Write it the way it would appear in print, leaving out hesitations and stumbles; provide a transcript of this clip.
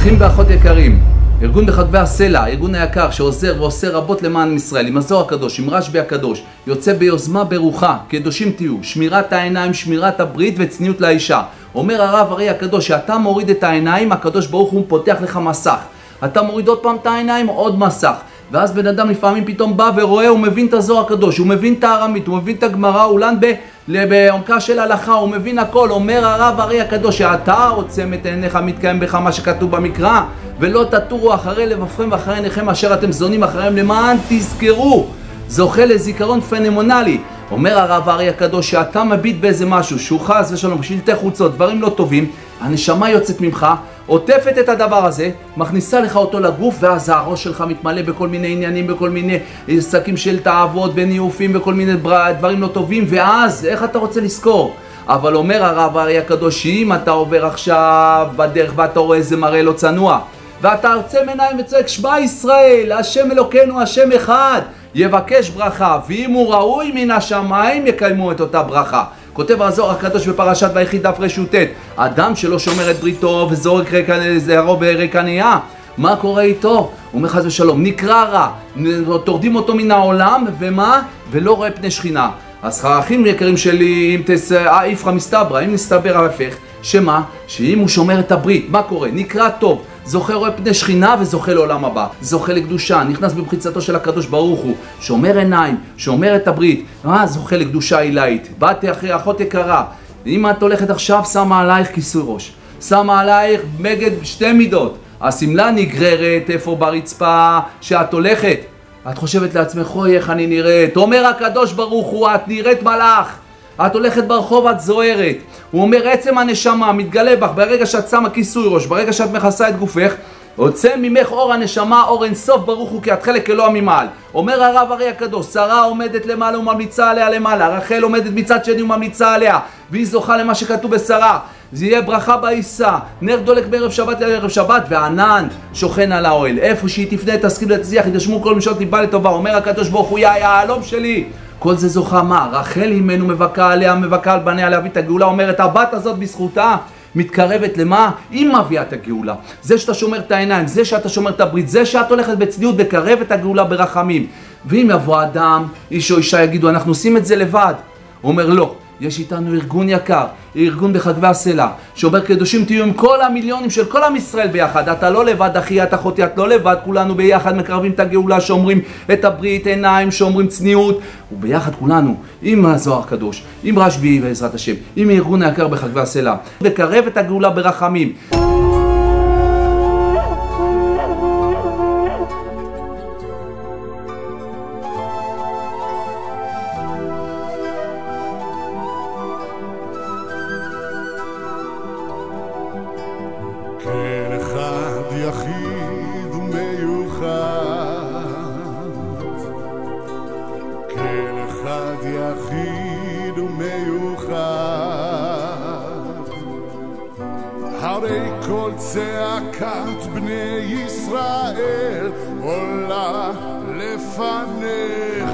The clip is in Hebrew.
אחים ואחות יקרים, ארגון בחגבי הסלע, הארגון היקר שעוזר ועושה רבות למען ישראל, עם הזוהר הקדוש, עם רשב"י הקדוש, יוצא ביוזמה ברוחה, קדושים תהיו, שמירת העיניים, שמירת הברית וצניעות לאישה. אומר הרב אריה הקדוש, שאתה מוריד את העיניים, הקדוש ברוך הוא פותח לך מסך. אתה מוריד עוד פעם את העיניים, עוד מסך. ואז בן אדם לפעמים פתאום בא ורואה, הוא מבין את הזוהר הקדוש, הוא מבין את הארמית, הוא מבין את הגמרא, אולן בעומקה של הלכה, הוא מבין הכל. אומר הרב אריה הקדוש, שאתה עוצם את עיניך, מתקיים בך מה שכתוב במקרא, ולא תטורו אחרי לבבכם ואחרי עיניכם אשר אתם זונים אחריהם, למען תזכרו, זוכה לזיכרון פנומנלי. אומר הרב אריה הקדוש, שאתה מביט באיזה משהו שהוא חס ושלום, שלטי חוצות, דברים לא טובים, הנשמה יוצאת ממך, עוטפת את הדבר הזה, מכניסה לך אותו לגוף, ואז הראש שלך מתמלא בכל מיני עניינים, בכל מיני עסקים של תאוות וניופים וכל מיני דברים לא טובים, ואז איך אתה רוצה לזכור? אבל אומר הרב אריה הקדוש, אם אתה עובר עכשיו בדרך ואתה רואה איזה מראה לא צנוע, ואתה עוצם עיניים וצועק שמע ישראל, השם אלוקינו, השם אחד, יבקש ברכה, ואם הוא ראוי מן השמיים יקיימו את אותה ברכה. כותב הזוהר הקדוש בפרשת ויחי דף רשות, אדם שלא שומר את בריתו וזורק זרעו בריקניה, מה קורה איתו? הוא אומר חס ושלום, נקרא רע, תורדים אותו מן העולם, ומה? ולא רואה פני שכינה. אז אחים יקרים שלי, איפכא מסתברא, אם נסתבר ההפך, שמה? שאם הוא שומר את הברית, מה קורה? נקרא טוב, זוכה רואה פני שכינה וזוכה לעולם הבא, זוכה לקדושה, נכנס במחיצתו של הקדוש ברוך הוא, שומר עיניים, שומר את הברית, זוכה לקדושה עילאית. באתי אחרי אחות יקרה, אם את הולכת עכשיו, שמה עלייך כיסוי ראש, שמה עלייך מגד שתי מידות, השמלה נגררת איפה ברצפה שאת הולכת, את חושבת לעצמך, אוי איך אני נראית, אומר הקדוש ברוך הוא, את נראית מלאך, את הולכת ברחוב, את זוהרת. הוא אומר עצם הנשמה מתגלה בך ברגע שאת שמה כיסוי ראש, ברגע שאת מכסה את גופך, יוצא ממך אור הנשמה, אור אינסוף ברוך הוא, כי את חלק אלוה ממעל. אומר הרב אריה הקדוש, שרה עומדת למעלה וממליצה עליה למעלה, רחל עומדת מצד שני וממליצה עליה, והיא זוכה למה שכתוב בשרה, זה יהיה ברכה בעיסה, נר דולק בערב שבת לערב שבת, וענן שוכן על האוהל, איפה שהיא תפנה תשכיל ותצליח, יתגשמו כל משעות ליבה לטובה. אומר הקדוש ברוך הוא, יא היהלום שלי, כל זה זוכה מה? רחל אימנו מבכה עליה, מבכה על בניה להביא את הגאולה. אומרת הבת הזאת בזכותה מתקרבת למה? היא מביאה את הגאולה. זה שאתה שומר את העיניים, זה שאתה שומר את הברית, זה שאת הולכת בצניעות, בקרב את הגאולה ברחמים. ואם יבוא אדם, איש או אישה יגידו אנחנו עושים את זה לבד, הוא אומר לא, יש איתנו ארגון יקר, ארגון בחגבי הסלע, שאומר קדושים תהיו עם כל המיליונים של כל עם ישראל ביחד. אתה לא לבד אחי, אתה אחותי, את לא לבד, כולנו ביחד מקרבים את הגאולה, שומרים את הברית, עיניים, שומרים צניעות, וביחד כולנו עם הזוהר הקדוש, עם רשב"י בעזרת השם, עם ארגון היקר בחגבי הסלע, לקרב את הגאולה ברחמים. כן אחד יחיד ומיוחד, כן אחד יחיד ומיוחד, הרי כל צעקת בני ישראל עולה לפניך.